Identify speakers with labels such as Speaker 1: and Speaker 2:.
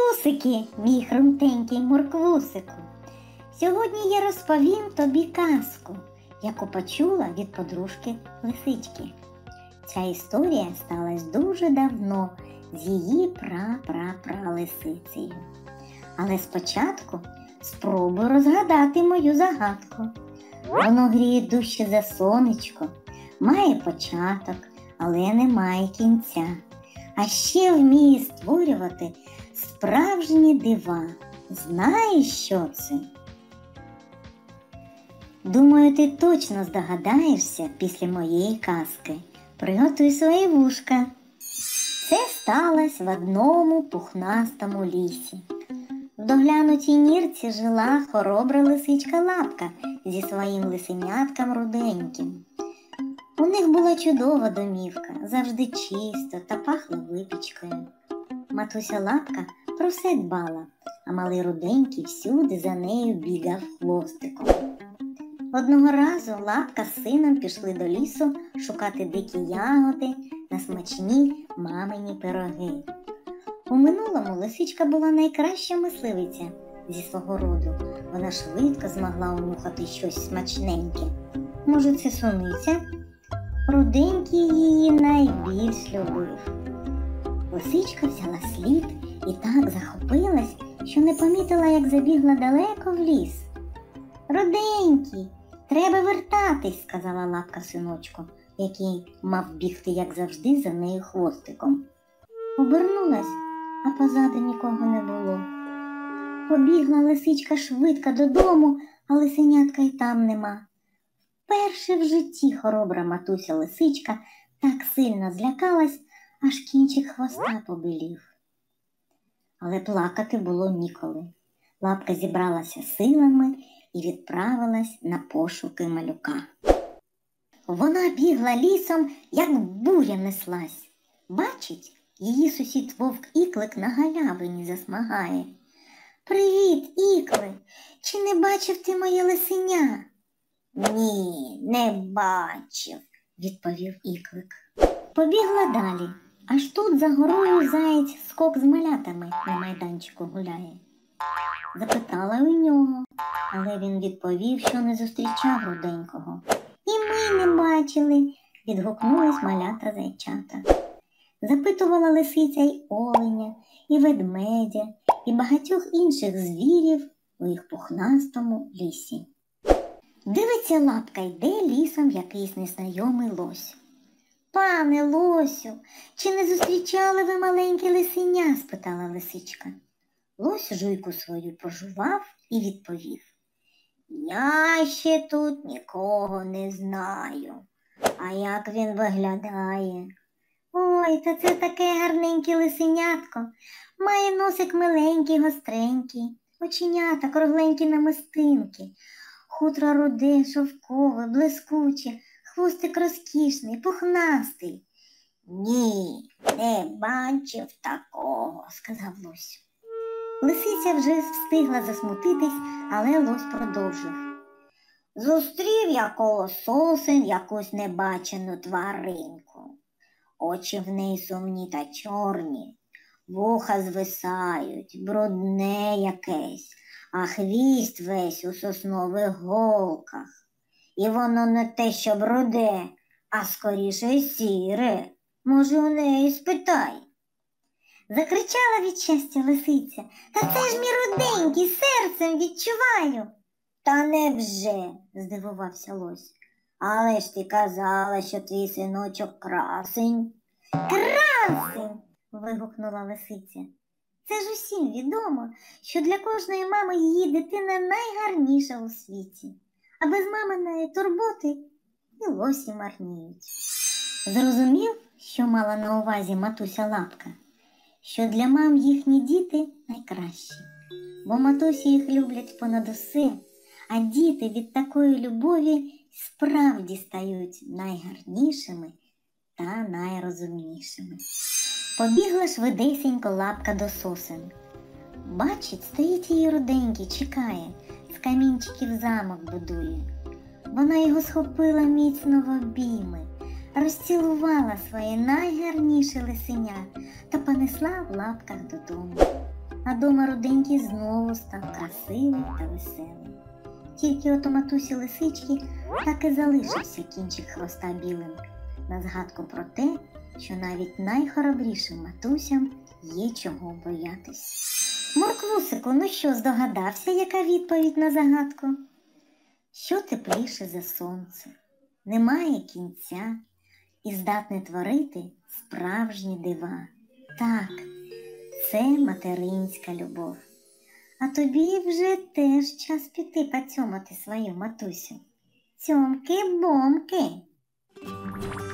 Speaker 1: Морквусики, мій хрумтенький морквусику, сьогодні я розповім тобі казку, яку почула від подружки лисички. Ця історія сталася дуже давно з її пра-пра-пра-лисицею. Але спочатку спробуй розгадати мою загадку. Воно гріє дужче за сонечко, має початок, але не має кінця. А ще вміє створювати справжні дива. Знаєш, що це? Думаю, ти точно здогадаєшся після моєї казки. Приготуй свої вушка. Це сталося в одному пухнастому лісі. В доглянутій нірці жила хоробра лисичка Лапка зі своїм лисенятком руденьким. У них була чудова домівка, завжди чисто та пахло випічкою. Матуся Лапка про все дбала, а малий руденький всюди за нею бігав хвостиком. Одного разу Лапка з сином пішли до лісу шукати дикі ягоди на смачні мамині пироги. У минулому лисичка була найкраща мисливиця зі свого роду. Вона швидко змогла унюхати щось смачненьке. Може, це суниця? Руденький її найбільш любив. Лисичка взяла слід і так захопилась, що не помітила, як забігла далеко в ліс. «Руденький, треба вертатись», – сказала Лапка синочку, який мав бігти, як завжди, за нею хвостиком. Обернулась, а позаду нікого не було. Побігла лисичка швидко додому, а лисенятка й там нема. Вперше в житті хоробра матуся лисичка так сильно злякалась, аж кінчик хвоста побілів. Але плакати було ніколи. Лапка зібралася силами і відправилась на пошуки малюка. Вона бігла лісом, як буря неслась. Бачить, її сусід вовк Іклик на галявині засмагає. «Привіт, Іклик! Чи не бачив ти моє лисеня?» «Ні, не бачив», – відповів Іклик. Побігла далі, аж тут за горою заєць Скок з малятами на майданчику гуляє. Запитала у нього, але він відповів, що не зустрічав руденького. «І ми не бачили», – відгукнулись малята зайчата. Запитувала лисиця й оленя, і ведмедя, і багатьох інших звірів у їх пухнастому лісі. Дивиться Лапка, йде лісом якийсь незнайомий лось. «Пане лосю, чи не зустрічали ви маленьке лисеня?» – спитала лисичка. Лось жуйку свою пожував і відповів. «Я ще тут нікого не знаю. А як він виглядає?» «Ой, та це таке гарненьке лисенятко. Має носик миленький, гостренький, оченята кругленькі намистинки, хутро руде, шовкове, блискуче, хвостик розкішний, пухнастий». «Ні, не бачив такого», – сказав лось. Лисиця вже встигла засмутитись, але лось продовжив. «Зустрів я коло сосен якусь небачену тваринку. Очі в неї сумні та чорні, вуха звисають, брудне якесь, а хвіст весь у соснових голках. І воно не те, що бруде, а скоріше сіре. Може, у неї спитай». Закричала від щастя лисиця. «Та це ж мій руденький, серцем відчуваю». «Та невже?» – здивувався лось. «Але ж ти казала, що твій синочок красень». «Красень!» – вигукнула лисиця. «Це ж усім відомо, що для кожної мами її дитина найгарніша у світі. А без маминої турботи і лосі марніють». Зрозумів, що мала на увазі матуся Лапка? Що для мам їхні діти найкращі, бо матусі їх люблять понад усе, а діти від такої любові справді стають найгарнішими та найрозумнішими. Побігла швидесенько Лапка до сосен. Бачить, стоїть її руденький, чекає, з камінчиків замок будує. Вона його схопила міцно в обійми, розцілувала своє найгарніше лисеня та понесла в лапках додому. а дома руденький знову став красивий та веселий. Тільки от у матусі лисички так і залишився кінчик хвоста білим, на згадку про те, що навіть найхоробрішим матусям є чого боятись. Морквусику, ну що, здогадався, яка відповідь на загадку? Що тепліше за сонце, немає кінця і здатне творити справжні дива. Так, це материнська любов. А тобі вже теж час піти поцьомати свою матусю. Цьомки-бомки!